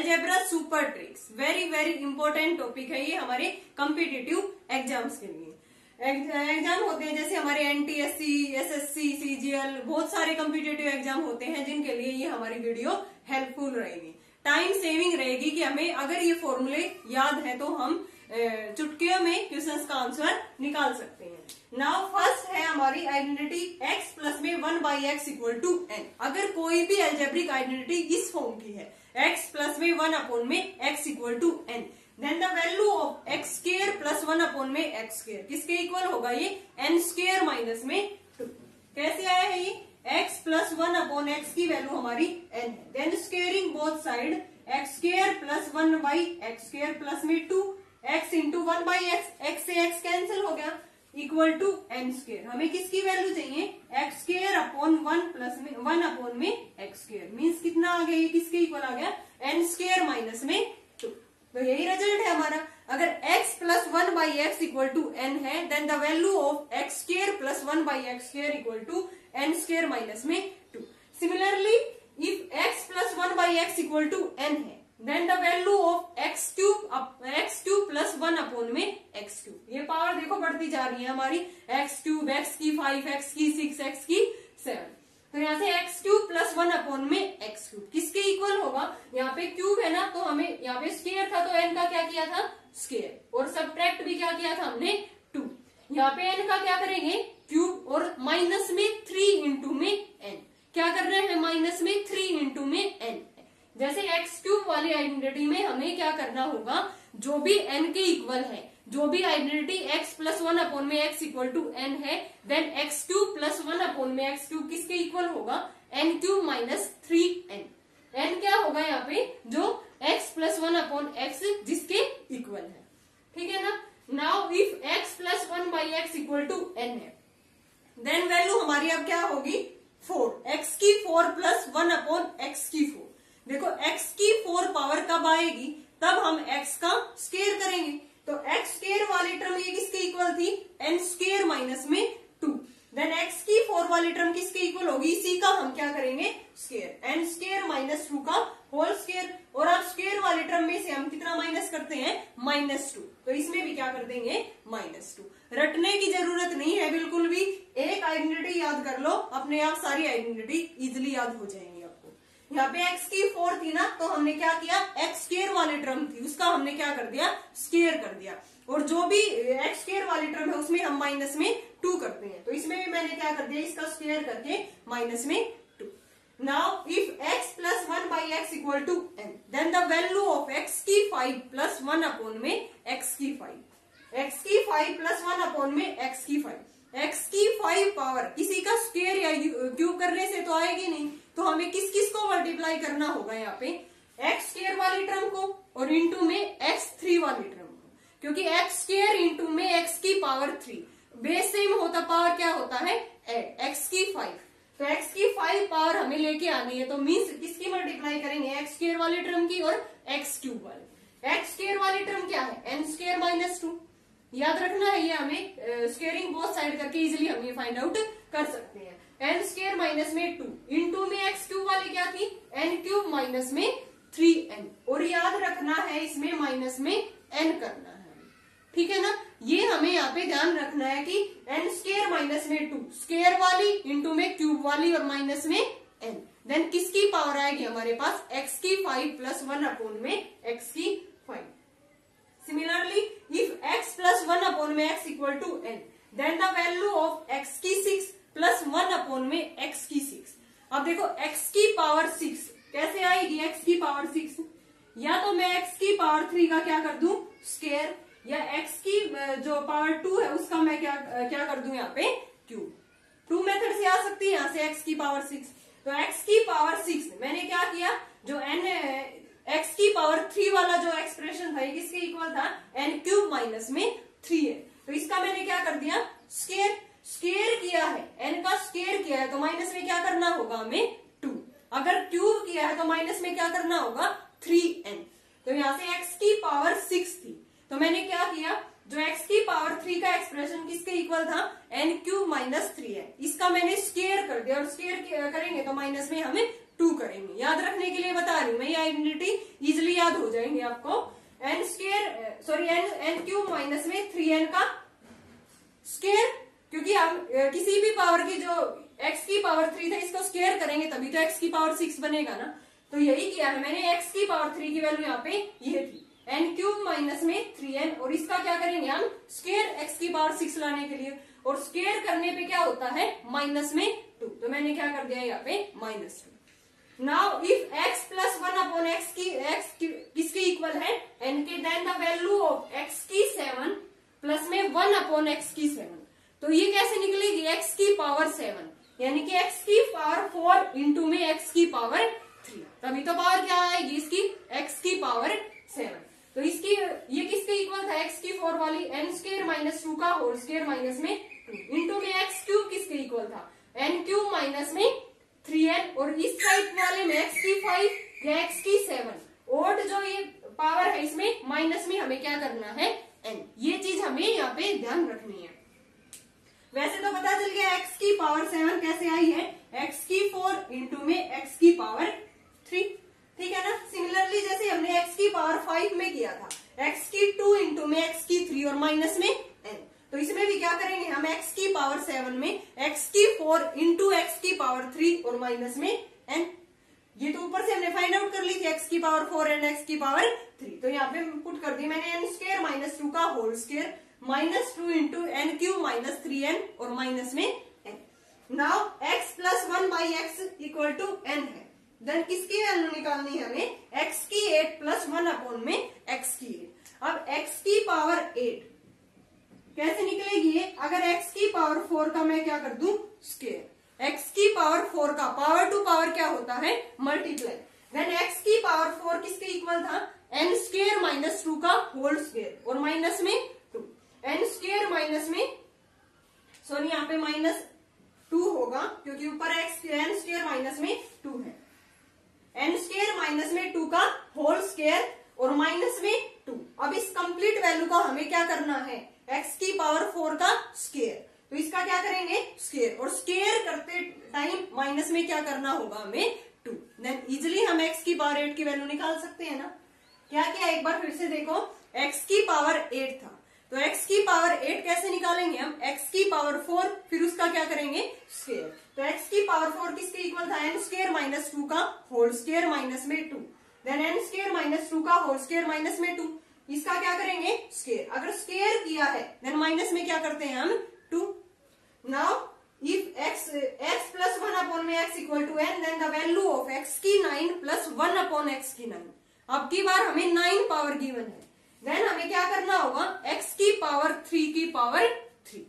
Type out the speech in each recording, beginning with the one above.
Algebra super tricks, very very important topic है ये हमारे कॉम्पिटिटिव एग्जाम्स के लिए। एग्जाम होते हैं जैसे हमारे एनटीएससी, एसएससी, सीजीएल, बहुत सारे कॉम्पिटिटिव एग्जाम होते हैं जिनके लिए ये हमारी वीडियो हेल्पफुल रहेगी, टाइम सेविंग रहेगी कि हमें अगर ये फॉर्मूले याद है तो हम चुटकियों में क्वेश्चंस का आंसर निकाल सकते हैं। नाउ फर्स्ट है हमारी आइडेंटिटी x प्लस में 1/x इक्वल टू n। अगर कोई भी अलजेब्रिक आइडेंटिटी इस फॉर्म की है x प्लस में 1/में x equal to n, then the value of x square plus 1/में x स्क्वायर किसके इक्वल होगा, ये n स्क्वायर माइनस में 2। कैसे आया है ये, x प्लस 1/x की वैल्यू हमारी n है, then squaring both side x square plus 1/x square plus में 2, x इंटू 1/x, x से x कैंसिल हो गया, इक्वल टू n स्क्वायर। हमें किसकी वैल्यू चाहिए, x स्क्वायर अपॉन 1 प्लस में 1/में x स्क्वायर, मीन्स कितना आ गया, ये किसके इक्वल आ गया, n स्क्वायर माइनस में 2। तो यही रिजल्ट है हमारा। अगर x plus 1/x equal to n है, then the value of x square plus 1/x square equal to n square minus में 2। Similarly if x plus 1/x equal to n है, then the value of x cube plus 1/में x cube. ये power देखो बढ़ती जा रही है हमारी, x क्यूब, x की 5, x की 6, x की 7। तो यहाँ से x क्यूब प्लस 1/में x क्यूब किसके इक्वल होगा, यहाँ पे क्यूब है ना, तो हमें यहाँ पे स्क्वायर था तो n का क्या किया था, स्क्वायर, और सब्ट्रैक्ट भी क्या किया था हमने, 2। यहाँ पे n का क्या करेंगे, क्यूब, और माइनस में 3 इंटू में n, क्या कर रहे हैं, माइनस में 3 इंटू में n। जैसे x क्यूब वाली आइडेंटिटी में हमें क्या करना होगा, जो भी n के इक्वल है, जो भी आइडेंटिटी x प्लस 1/में x इक्वल टू n है, देन x क्यूब प्लस 1/में x क्यूब किसके इक्वल होगा, n cube minus 3n। n क्या होगा यहाँ पे, जो x प्लस 1/x जिसके इक्वल है, ठीक है ना। Now if x plus 1/x equal to n है, देन वैल्यू हमारी अब क्या होगी, 4, x की 4 प्लस 1/x की 4। देखो x की 4 पावर कब आएगी, तब हम x का स्क्वायर करेंगे। तो x स्क्वायर वाली टर्म ये किसके इक्वल थी, n स्क्वायर माइनस में 2। देन x की 4 वाली टर्म किसके इक्वल होगी, इसी का हम क्या करेंगे, स्क्वायर, n स्क्वायर माइनस 2 का होल स्क्वायर। और आप स्क्वायर वाली टर्म में से हम कितना माइनस करते हैं, -2, तो इसमें भी क्या कर देंगे, -2। रटने की जरूरत नहीं है बिल्कुल भी, एक आइडेंटिटी याद कर लो, अपने आप सारी आइडेंटिटी इजिली याद हो जाएंगी आपको। यहाँ पे x की 4 थी ना, तो हमने क्या किया, x स्क्वायर वाली टर्म थी उसका हमने क्या कर दिया, स्क्वायर कर दिया, और जो भी x स्क्वायर वाली टर्म है उसमें हम माइनस में 2 करते हैं, तो इसमें भी मैंने क्या कर दिया, इसका स्क्वायर करके माइनस में 2। Now if x plus 1/x equal to n, then the value of x की 5 प्लस 1/में x की 5, x की 5 प्लस 1/में x की 5, x की 5 पावर किसी का स्क्वायर या क्यूब करने से तो आएगी नहीं, तो हमें किस किस को मल्टीप्लाई करना होगा, यहाँ पे x स्क्वायर वाली टर्म को और इंटू में x3 वाली टर्म को, क्योंकि x स्क्वायर इंटू में x की पावर 3 बेस सेम होता, पावर क्या होता है, x की 5, तो x की 5 पावर हमें लेके आनी है, तो मीन्स किसकी मल्टीप्लाई करेंगे, x स्क्वायर वाली टर्म की और x क्यूब वाली। x स्क्वायर वाली टर्म क्या है, n स्क्वायर माइनस 2, याद रखना है ये हमें, स्क्वेयरिंग बोथ साइड करके इजिली हम ये फाइंड आउट कर सकते हैं। n स्क्वायर माइनस में 2 इंटू में x क्यूब वाली क्या थी, n क्यूब माइनस में 3n, और याद रखना है इसमें माइनस में n करना है, ठीक है ना। ये हमें यहाँ पे ध्यान रखना है कि n स्क्वायर माइनस में 2 स्क्वायर वाली इंटू में क्यूब वाली और माइनस में n, देन किसकी पावर आएगी हमारे पास, x की 5 प्लस 1/में x की 5। Similarly, if x plus 1/x equal to n, then the value of x की 6 plus 1/में x की 6। अब देखो x की पावर 6 कैसे आएगी, x की पावर 6, या तो मैं x की पावर 3 का क्या कर दूं, स्क्वायर, या x की जो पावर 2 है उसका मैं क्या कर दूं, यहाँ पे क्यूब। 2 मेथड से आ सकती है यहाँ से x की पावर 6। तो x की पावर 6 मैंने क्या किया, जो n x की पावर 3 वाला जो एक्सप्रेशन था ये किसके इक्वल था, n क्यूब माइनस में 3 है, तो इसका मैंने क्या कर दिया, स्क्वायर। स्क्वायर किया है, n का स्क्वायर किया है, तो माइनस में क्या करना होगा हमें, 2। अगर क्यूब किया है तो माइनस में क्या करना होगा, 3n। तो यहाँ से x की पावर 6 थी, तो मैंने क्या किया, जो x की पावर 3 का एक्सप्रेशन किसके इक्वल था, n क्यूब माइनस 3 है, इसका मैंने स्क्वायर कर दिया, और स्क्वायर करेंगे तो माइनस में हमें 2 करेंगे। याद रखने के लिए बता रही हूँ मैं, ये आइडेंटिटी इजिली याद हो जाएंगे आपको। एन क्यूब माइनस में 3n का स्क्वायर, क्योंकि हम किसी भी पावर की जो x की पावर 3 था इसको स्क्वायर करेंगे तभी तो x की पावर 6 बनेगा ना। तो यही किया है मैंने, x की पावर 3 की वैल्यू यहाँ पे ये थी n क्यूब माइनस में 3n, और इसका क्या करेंगे हम स्क्वायर x की पावर 6 लाने के लिए, और स्क्वायर करने पे क्या होता है माइनस में 2, तो मैंने क्या कर दिया यहाँ पे -2। Now if x plus 1 upon x किसके इक्वल है n के, then the value of x की 7 प्लस में 1 अपॉन x की 7, तो ये कैसे निकलेगी x की पावर 7, यानी कि x की पावर 4 इंटू में x की पावर 3, तभी तो पावर क्या आएगी इसकी x की पावर 7। तो इसकी ये किसके इक्वल था x की 4 वाली, n स्क्वायर माइनस 2 का होल स्क्वायर माइनस में 2 इंटू में x क्यूब किसके इक्वल था n क्यूब माइनस में 3n, और इस साइड वाले में x की 5 या x की 7, और जो ये पावर है इसमें माइनस में हमें क्या करना है n, ये चीज हमें यहाँ पे ध्यान रखनी है। वैसे तो पता चल गया x की पावर 7 कैसे आई है, x की 4 इंटू में x की पावर 3, ठीक है ना। सिमिलरली जैसे हमने x की पावर 5 में किया था, x की 2 इंटू में x की 3 और माइनस में n, तो इसमें भी क्या करेंगे हम x की पावर 7 में x की 4 इंटू x की पावर 3 और माइनस में n, ये तो ऊपर से हमने फाइंड आउट कर ली थी x की पावर 4 एंड x की पावर 3, तो यहाँ पे पुट कर दी मैंने n स्क्वायर माइनस 2 का whole square -2 into n cube minus 3n और माइनस में n। Now x plus 1 by x equal to n है, देन किसकी वैल्यू निकालनी है हमें, x की 8 प्लस 1 अपॉन में x की 8। अब x की पावर 8 कैसे निकलेगी ये, अगर x की पावर 4 का मैं क्या कर दूं स्क्वायर, x की पावर 4 का पावर टू पावर क्या होता है मल्टीप्लाई, देन x की पावर 4 किसके इक्वल था n स्क्वायर माइनस 2 का होल स्क्वायर और माइनस में 2, n स्क्वायर माइनस में सॉरी यहाँ पे -2 होगा क्योंकि ऊपर n स्क्वायर माइनस में 2 है, n स्क्वायर माइनस में 2 का होल स्क्वायर और माइनस में 2। अब इस कंप्लीट वैल्यू को हमें क्या करना है, x की पावर 4 का स्क्वायर, तो इसका क्या करेंगे स्क्वायर, और स्क्वायर करते टाइम माइनस में क्या करना होगा हमें 2, देन इजिली हम x की पावर 8 की वैल्यू निकाल सकते हैं ना। क्या क्या एक बार फिर से देखो, x की पावर 8 था, तो x की पावर 8 कैसे निकालेंगे हम, x की पावर 4 फिर उसका क्या करेंगे स्क्वायर, तो x की पावर 4 किसके इक्वल था n स्क्वायर माइनस 2 का होल स्क्वायर माइनस में 2, देन n स्क्वायर माइनस 2 का होल स्क्वायर माइनस में 2, इसका क्या करेंगे स्क्वायर, अगर स्क्वायर किया है देन माइनस में क्या करते हैं हम 2। Now if x plus 1 upon में x equal to n, then the value of x की 9 प्लस 1 अपॉन x की 9, अब की बार हमें 9 पावर गिवन है, देन हमें क्या करना होगा x की पावर 3 की पावर 3,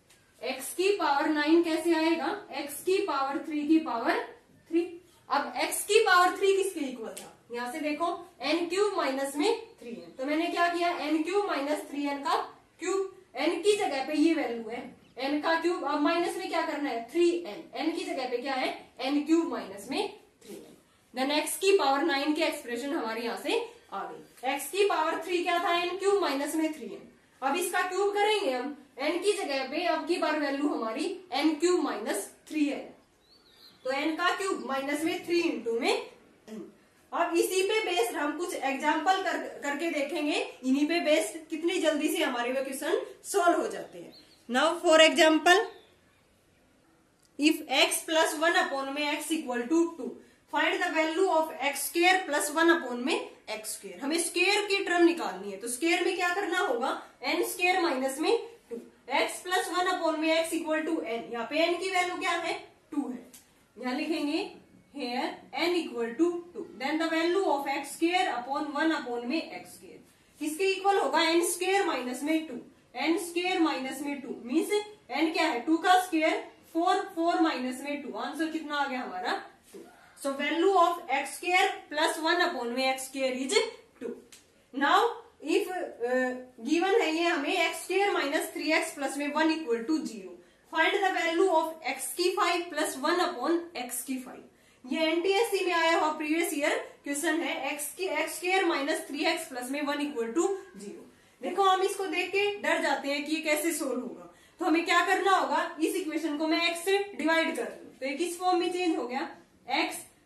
x की पावर 9 कैसे आएगा, x की पावर 3 की पावर 3। अब x की पावर 3 किसके इक्वल था, यहाँ से देखो n क्यूब माइनस में 3n, तो मैंने क्या किया n क्यूब माइनस 3n का क्यूब, n की जगह पे ये वैल्यू है n का क्यूब, अब माइनस में क्या करना है 3n, n की जगह पे क्या है n क्यूब माइनस में 3n, देन x की पावर 9 के एक्सप्रेशन हमारे यहाँ से आ गई। x की पावर 3 क्या था n क्यूब माइनस में 3n, अब इसका क्यूब करेंगे हम n की जगह पे, अब की बार वैल्यू हमारी n क्यूब माइनस 3n, तो n का क्यूब माइनस में 3 इंटू में n। अब इसी पे बेस्ड हम कुछ एग्जाम्पल करके देखेंगे, इन्हीं पे बेस्ड कितनी जल्दी से हमारे वो क्वेश्चन सॉल्व हो जाते हैं। Now for example, if x plus 1 upon में x equal to 2, find the value of x square plus 1 upon में x स्क्वायर, हमें स्क्वायर की टर्म निकालनी है, तो स्क्वायर में क्या करना होगा n स्क्वायर माइनस में 2, x प्लस 1 अपॉन में x इक्वल टू n, यहाँ पे n की वैल्यू क्या है 2 है, यहाँ लिखेंगे here n equal to 2, then the value of x square upon 1 upon में x स्क्वायर किसके इक्वल होगा n स्क्वायर माइनस में 2, n स्क्वायर माइनस में 2 मीन्स n क्या है 2 का स्क्वायर 4 माइनस में 2, आंसर कितना आ गया हमारा 2। So value of x square plus 1 upon में x square is 2। Now if given है ये हमें x square minus 3x plus में 1 equal to 0, find the value of x की 5 प्लस 1 अपॉन x की 5, ये एनटीएससी में आया हुआ प्रीवियस ईयर क्वेश्चन है, x square minus 3x plus में 1 इक्वल टू 0। देखो हम इसको देख के डर जाते हैं कि ये कैसे सोल्व होगा, तो हमें क्या करना होगा, इस इक्वेशन को मैं x से डिवाइड कर दूं, तो ये किस फॉर्म में चेंज हो गया x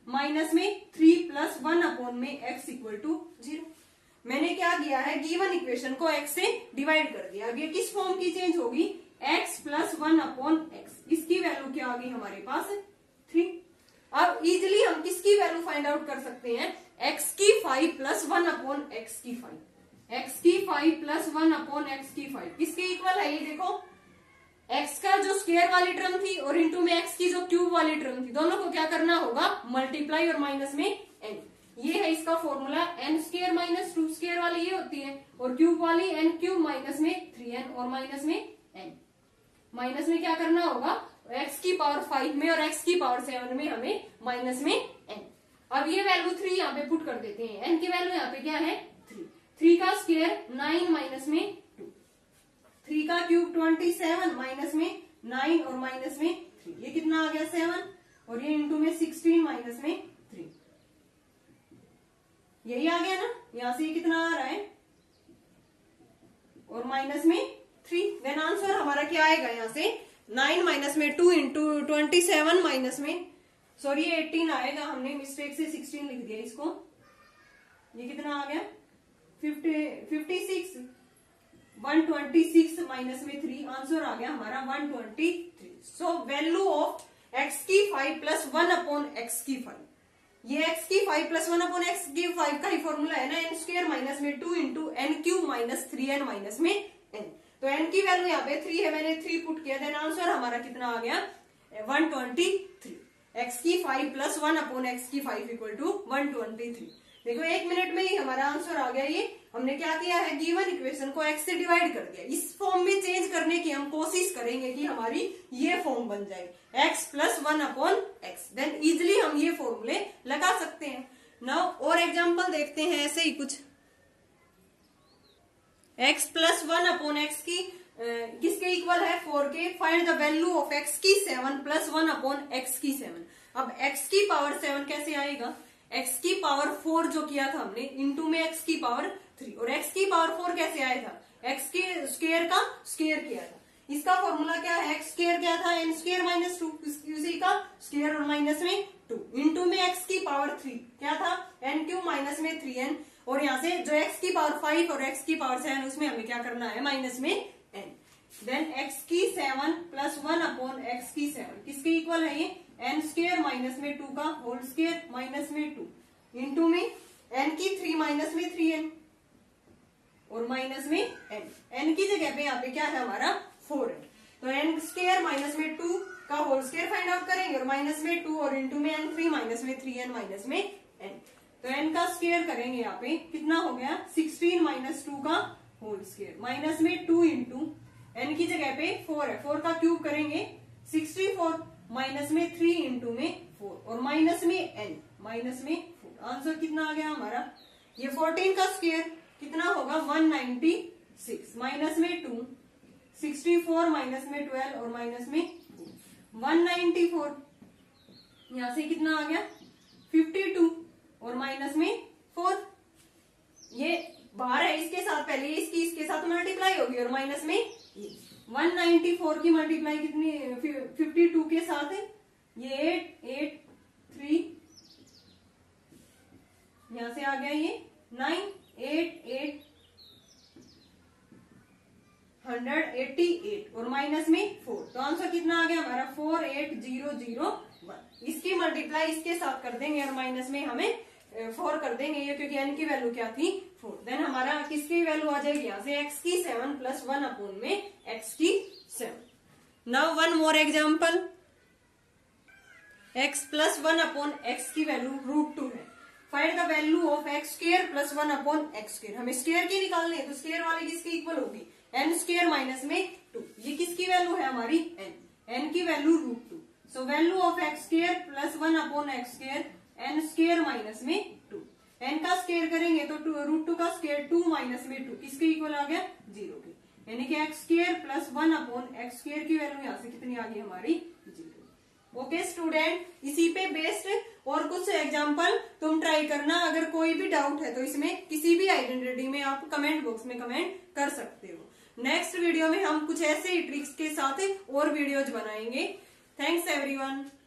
माइनस में 3 प्लस 1 अपॉन में x इक्वल टू 0। मैंने क्या किया है, गिवन इक्वेशन को x से डिवाइड कर दिया। अब ये किस फॉर्म की चेंज होगी, x प्लस 1 अपॉन x, इसकी वैल्यू क्या आ गई हमारे पास 3। अब इजिली हम किसकी वैल्यू फाइंड आउट कर सकते हैं, x की 5 प्लस 1 अपॉन x की 5, x की 5 प्लस 1 अपॉन x की 5 किसके इक्वल है, ये देखो x का जो स्क्वायर वाली टर्म थी और इनटू में x की जो क्यूब वाली टर्म थी, दोनों को क्या करना होगा, मल्टीप्लाई और माइनस में n। ये है इसका formula, n square minus 2 square वाली ये होती है और क्यूब वाली n क्यूब माइनस में 3n और माइनस में n। माइनस में क्या करना होगा, x की पावर 5 में और x की पावर 7 में हमें माइनस में n। अब ये वैल्यू 3 यहाँ पे पुट कर देते हैं, n की वैल्यू यहाँ पे क्या है 3, 3 का स्क्वायर 9 माइनस में 2, 3 का क्यूब 27 माइनस में 9 और माइनस में 3, ये कितना आ गया 7 और ये इंटू में 16 माइनस में 3, यही आ गया ना। यहां से ये कितना आ रहा है और माइनस में 3। देन आंसर हमारा क्या आएगा, यहाँ से 9 माइनस में 2 इंटू 27 माइनस में, सॉरी 18 आएगा, हमने मिस्टेक से 16 लिख दिया इसको। ये कितना आ गया 56, 126 माइनस में 3, आंसर आ गया हमारा 123। सो वैल्यू ऑफ x की 5 प्लस 1 अपॉन x की 5, ये x की 5 प्लस 1 अपॉन x की 5 का ही फॉर्मूला है ना, n स्क्वायर माइनस में 2 into n cube minus 3n minus में n। तो n की वैल्यू यहाँ पे 3 है, मैंने 3 पुट किया, देन आंसर हमारा कितना आ गया 123। x की 5 प्लस 1 अपॉन x की 5 इक्वल टू 123। देखो 1 मिनट में ही हमारा आंसर आ गया। ये हमने क्या किया है, गिवन इक्वेशन को x से डिवाइड कर दिया। इस फॉर्म में चेंज करने की हम कोशिश करेंगे कि हमारी ये फॉर्म बन जाए x plus 1 upon x, then easily हम ये फॉर्मूले लगा सकते हैं। नाउ और एग्जांपल देखते हैं ऐसे ही कुछ। x प्लस 1 अपॉन एक्स की किसके इक्वल है 4 के, find the value of x की 7 प्लस 1 अपॉन एक्स की 7। अब x की पावर 7 कैसे आएगा, x की पावर 4 जो किया था हमने इंटू में x की पावर 3, और x की पावर 4 कैसे आया था, x के स्क्वायर का स्क्वायर किया था। इसका फॉर्मूला क्या है, x स्क्वायर क्या था, n स्क्वायर माइनस 2, उसी का स्क्वायर और माइनस में 2 इंटू में x की पावर 3 क्या था, n क्यूब माइनस में 3n, और यहाँ से जो x की पावर 5 और x की पावर 7 उसमें हमें क्या करना है, माइनस में n। देन x की 7 प्लस 1 अपॉन x की 7 किसके इक्वल है, ये n स्क्वायर माइनस में 2 का होल स्क्वायर माइनस में 2 इंटू में n की 3 माइनस में 3n और माइनस में n की जगह पे यहाँ पे क्या है हमारा 4 है। तो n स्क्वायर माइनस में 2 का होल स्क्वायर फाइंड आउट करेंगे और माइनस में 2 और इंटू में n3 माइनस में 3n माइनस में n। तो n का स्क्वायर करेंगे यहाँ पे कितना हो गया 16 माइनस 2 का होल स्क्वायर माइनस में 2 इंटू n की जगह पे 4 है, 4 का क्यूब करेंगे 64 माइनस में 3 इंटू में 4 और माइनस में n माइनस में 4। आंसर कितना आ गया हमारा, ये 14 का स्क्वायर कितना होगा 196 माइनस में 2 64 माइनस में 12 और माइनस में 194, यहां से कितना आ गया 52 और माइनस में 4। ये बाहर है, इसके साथ पहले इसकी इसके साथ मल्टीप्लाई होगी और माइनस में 194 की मल्टीप्लाई कितनी 52 के साथ है, ये 8 3 यहां से आ गया ये 9 8 8 188 और माइनस में 4। तो आंसर कितना आ गया हमारा 48001। इसकी मल्टीप्लाई इसके साथ कर देंगे और माइनस में हमें 4 कर देंगे, ये क्योंकि n की वैल्यू क्या थी 4। देन हमारा किसकी वैल्यू आ जाएगी यहाँ से x की 7 प्लस 1 अपॉन में x की 7। Now one more example, x plus 1 upon x की वैल्यू √2 है। Find the value of x square plus 1 upon x square. हमें स्क्वायर की निकालनी है, तो स्क्वायर वाली किसकी इक्वल होगी n स्क्वायर माइनस में 2। ये किसकी वैल्यू है हमारी n की value √2। So value of x square plus 1 upon x square n square minus में 2। n का स्क्वायर करेंगे तो √2 का स्क्वायर 2 माइनस में 2 किसके इक्वल आ गया 0 के, यानी कि x square plus 1 upon x square की वैल्यू यहाँ से कितनी आ गई हमारी 0। ओके स्टूडेंट, इसी पे बेस्ड और कुछ एग्जांपल तुम ट्राई करना। अगर कोई भी डाउट है तो इसमें किसी भी आइडेंटिटी में आप कमेंट बॉक्स में कमेंट कर सकते हो। नेक्स्ट वीडियो में हम कुछ ऐसे ही ट्रिक्स के साथ और वीडियोज बनाएंगे। Thanks everyone.